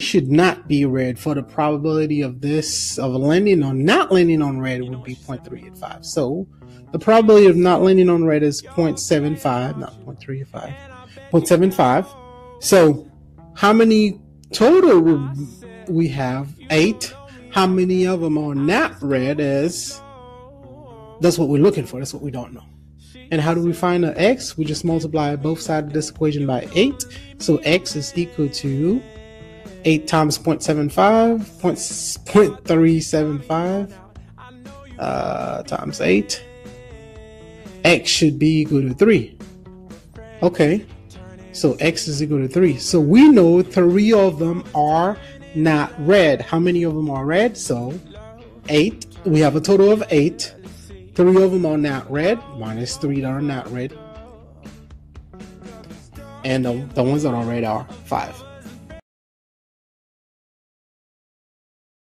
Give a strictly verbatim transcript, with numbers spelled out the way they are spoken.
should not be red. For the probability of this, of landing on, not landing on red, would be zero point three eight five. So the probability of not landing on red is zero point seven five, not zero point three eight five, zero point seven five. So how many total we have? Eight. How many of them are not red? Is that's what we're looking for. That's what we don't know. And how do we find the x? We just multiply both sides of this equation by eight. So x is equal to eight times zero point seven five, zero point three seven five uh, times eight. X should be equal to three. Okay, so x is equal to three. So we know three of them are not red. How many of them are red? So eight. We have a total of eight. Three of them are not red, minus three that are not red. And the, the ones that are red are five.